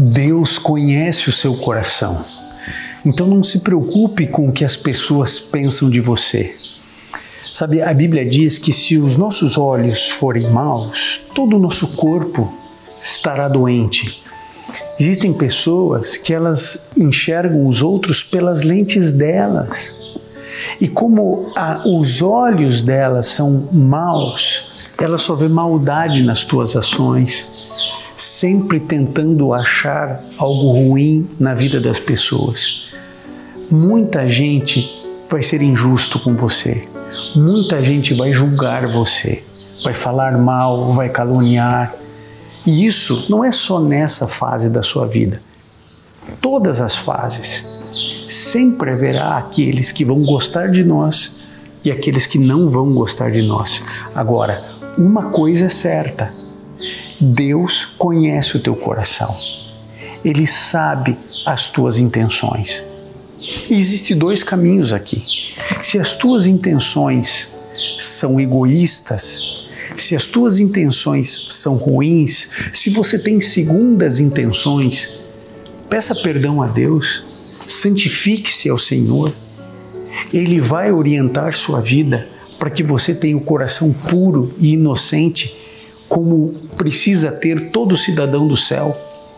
Deus conhece o seu coração. Então não se preocupe com o que as pessoas pensam de você. Sabe, a Bíblia diz que se os nossos olhos forem maus, todo o nosso corpo estará doente. Existem pessoas que elas enxergam os outros pelas lentes delas. E como os olhos delas são maus, ela só vê maldade nas tuas ações, sempre tentando achar algo ruim na vida das pessoas. Muita gente vai ser injusto com você. Muita gente vai julgar você, vai falar mal, vai caluniar. E isso não é só nessa fase da sua vida. Todas as fases. Sempre haverá aqueles que vão gostar de nós e aqueles que não vão gostar de nós. Agora, uma coisa é certa. Deus conhece o teu coração. Ele sabe as tuas intenções. E existem dois caminhos aqui. Se as tuas intenções são egoístas, se as tuas intenções são ruins, se você tem segundas intenções, peça perdão a Deus, santifique-se ao Senhor. Ele vai orientar sua vida para que você tenha o coração puro e inocente, como precisa ter todo cidadão do céu.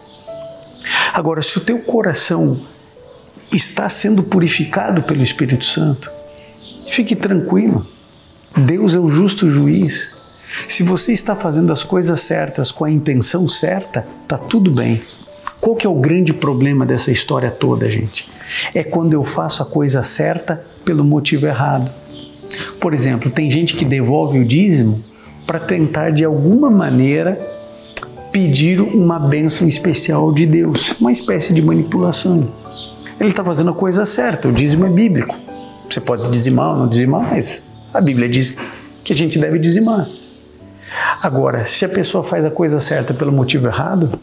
Agora, se o teu coração está sendo purificado pelo Espírito Santo, fique tranquilo. Deus é o justo juiz. Se você está fazendo as coisas certas com a intenção certa, está tudo bem. Qual que é o grande problema dessa história toda, gente? É quando eu faço a coisa certa pelo motivo errado. Por exemplo, tem gente que devolve o dízimo para tentar de alguma maneira pedir uma bênção especial de Deus, uma espécie de manipulação. Ele está fazendo a coisa certa, o dízimo é bíblico. Você pode dizimar ou não dizimar, mas a Bíblia diz que a gente deve dizimar. Agora, se a pessoa faz a coisa certa pelo motivo errado,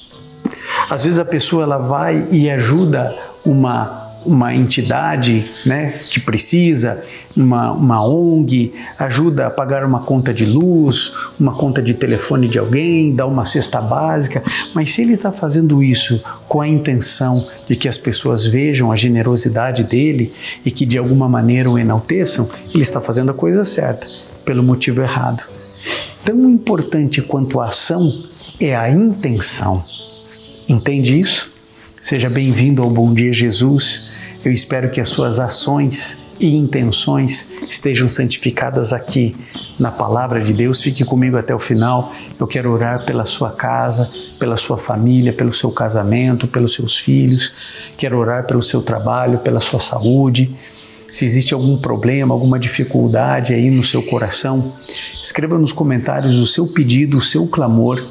às vezes a pessoa ela vai e ajuda uma entidade, né, que precisa, uma ONG, ajuda a pagar uma conta de luz, uma conta de telefone de alguém, dá uma cesta básica, mas se ele está fazendo isso com a intenção de que as pessoas vejam a generosidade dele e que de alguma maneira o enalteçam, ele está fazendo a coisa certa, pelo motivo errado. Tão importante quanto a ação é a intenção. Entende isso? Seja bem-vindo ao Bom Dia Jesus. Eu espero que as suas ações e intenções estejam santificadas aqui na Palavra de Deus. Fique comigo até o final. Eu quero orar pela sua casa, pela sua família, pelo seu casamento, pelos seus filhos. Quero orar pelo seu trabalho, pela sua saúde. Se existe algum problema, alguma dificuldade aí no seu coração, escreva nos comentários o seu pedido, o seu clamor.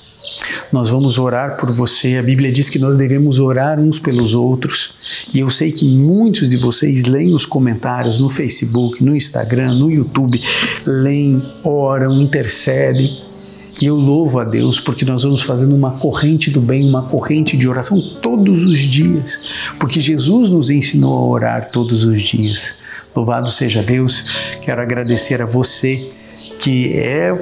Nós vamos orar por você. A Bíblia diz que nós devemos orar uns pelos outros. E eu sei que muitos de vocês leem os comentários no Facebook, no Instagram, no YouTube, leem, oram, intercedem. E eu louvo a Deus porque nós vamos fazendo uma corrente do bem, uma corrente de oração todos os dias. Porque Jesus nos ensinou a orar todos os dias. Louvado seja Deus. Quero agradecer a você que é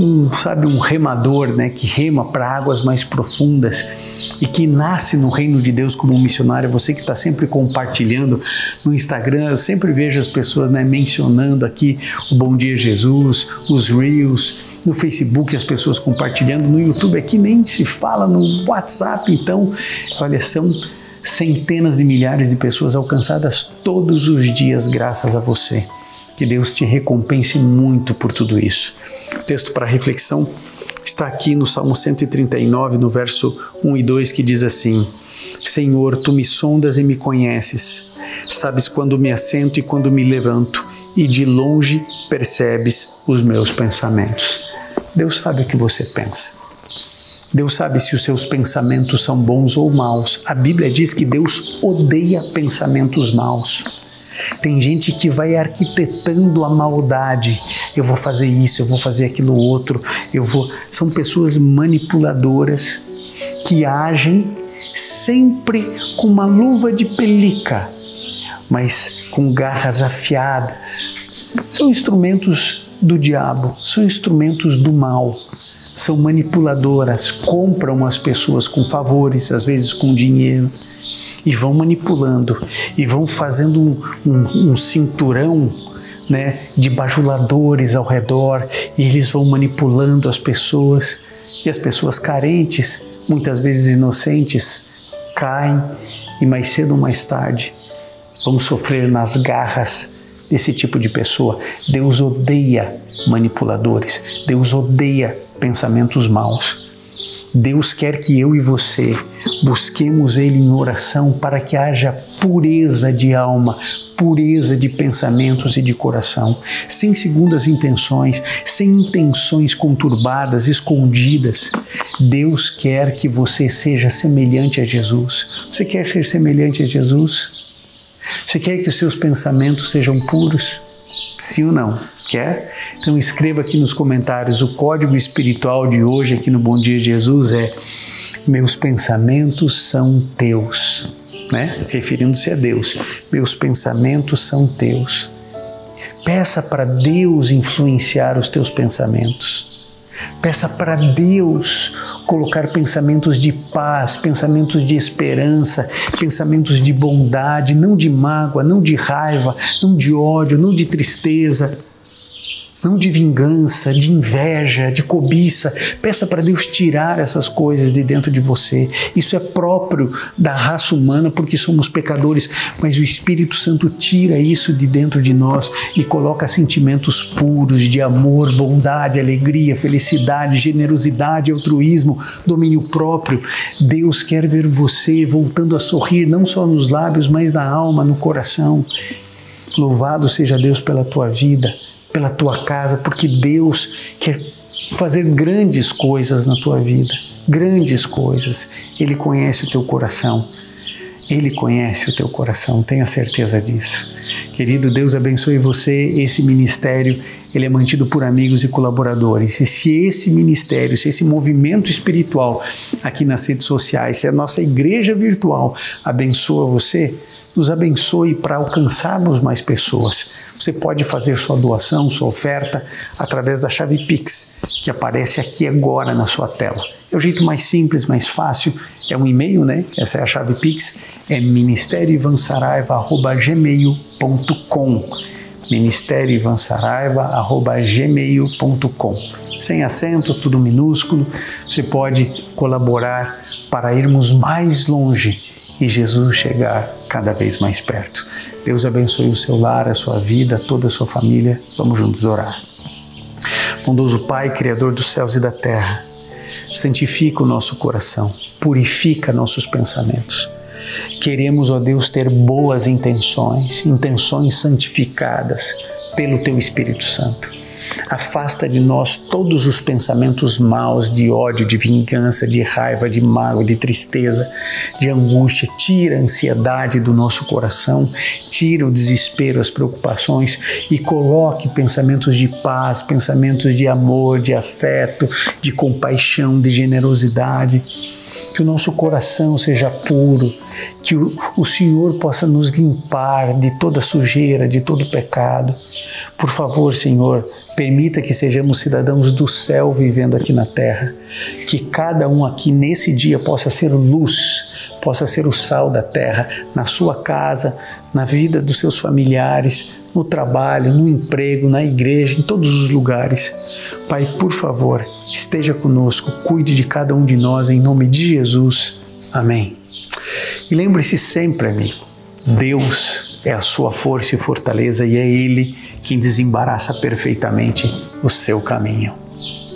um remador, né, que rema para águas mais profundas e que nasce no reino de Deus como um missionário. Você que está sempre compartilhando no Instagram, eu sempre vejo as pessoas, né, mencionando aqui o Bom Dia Jesus, os Reels, no Facebook as pessoas compartilhando, no YouTube aqui nem se fala, no WhatsApp. Então, olha, são centenas de milhares de pessoas alcançadas todos os dias graças a você. Que Deus te recompense muito por tudo isso. O texto para reflexão está aqui no Salmo 139, no verso 1 e 2, que diz assim: Senhor, Tu me sondas e me conheces. Sabes quando me assento e quando me levanto, e de longe percebes os meus pensamentos. Deus sabe o que você pensa. Deus sabe se os seus pensamentos são bons ou maus. A Bíblia diz que Deus odeia pensamentos maus. Tem gente que vai arquitetando a maldade. Eu vou fazer isso, eu vou fazer aquilo outro. São pessoas manipuladoras que agem sempre com uma luva de pelica, mas com garras afiadas. São instrumentos do diabo, são instrumentos do mal. são manipuladoras, compram as pessoas com favores, às vezes com dinheiro, e vão manipulando, e vão fazendo um cinturão, né, de bajuladores ao redor, e eles vão manipulando as pessoas, e as pessoas carentes, muitas vezes inocentes, caem, e mais cedo ou mais tarde vão sofrer nas garras desse tipo de pessoa. Deus odeia manipuladores, Deus odeia pensamentos maus. Deus quer que eu e você busquemos Ele em oração para que haja pureza de alma, pureza de pensamentos e de coração, sem segundas intenções, sem intenções conturbadas, escondidas. Deus quer que você seja semelhante a Jesus. Você quer ser semelhante a Jesus? Você quer que os seus pensamentos sejam puros? Sim ou não? Quer? Então escreva aqui nos comentários. O código espiritual de hoje aqui no Bom Dia Jesus é: meus pensamentos são teus, né? Referindo-se a Deus. Meus pensamentos são teus. Peça para Deus influenciar os teus pensamentos. Peça para Deus colocar pensamentos de paz, pensamentos de esperança, pensamentos de bondade, não de mágoa, não de raiva, não de ódio, não de tristeza, não de vingança, de inveja, de cobiça. Peça para Deus tirar essas coisas de dentro de você. Isso é próprio da raça humana porque somos pecadores, mas o Espírito Santo tira isso de dentro de nós e coloca sentimentos puros de amor, bondade, alegria, felicidade, generosidade, altruísmo, domínio próprio. Deus quer ver você voltando a sorrir, não só nos lábios, mas na alma, no coração. Louvado seja Deus pela tua vida, pela tua casa, porque Deus quer fazer grandes coisas na tua vida, grandes coisas. Ele conhece o teu coração, Ele conhece o teu coração, tenha certeza disso. Querido, Deus abençoe você. Esse ministério, ele é mantido por amigos e colaboradores. E se esse ministério, se esse movimento espiritual aqui nas redes sociais, se a nossa igreja virtual abençoa você, nos abençoe para alcançarmos mais pessoas. Você pode fazer sua doação, sua oferta, através da chave Pix, que aparece aqui agora na sua tela. É o jeito mais simples, mais fácil, é um e-mail, né? Essa é a chave Pix, é ministerioivansaraiva@gmail.com, ministerioivansaraiva@gmail.com. Sem acento, tudo minúsculo. Você pode colaborar para irmos mais longe e Jesus chegar cada vez mais perto. Deus abençoe o seu lar, a sua vida, toda a sua família. Vamos juntos orar. Bondoso Pai, Criador dos céus e da terra, santifica o nosso coração, purifica nossos pensamentos. Queremos, ó Deus, ter boas intenções, intenções santificadas pelo Teu Espírito Santo. Afasta de nós todos os pensamentos maus de ódio, de vingança, de raiva, de mágoa, de tristeza, de angústia. Tira a ansiedade do nosso coração, tira o desespero, as preocupações e coloque pensamentos de paz, pensamentos de amor, de afeto, de compaixão, de generosidade. Que o nosso coração seja puro, que o Senhor possa nos limpar de toda sujeira, de todo pecado. Por favor, Senhor, permita que sejamos cidadãos do céu vivendo aqui na terra. Que cada um aqui nesse dia possa ser luz, possa ser o sal da terra, na sua casa, na vida dos seus familiares, no trabalho, no emprego, na igreja, em todos os lugares. Pai, por favor, esteja conosco, cuide de cada um de nós, em nome de Jesus. Amém. E lembre-se sempre, amigo, Deus é a sua força e fortaleza e é Ele quem desembaraça perfeitamente o seu caminho.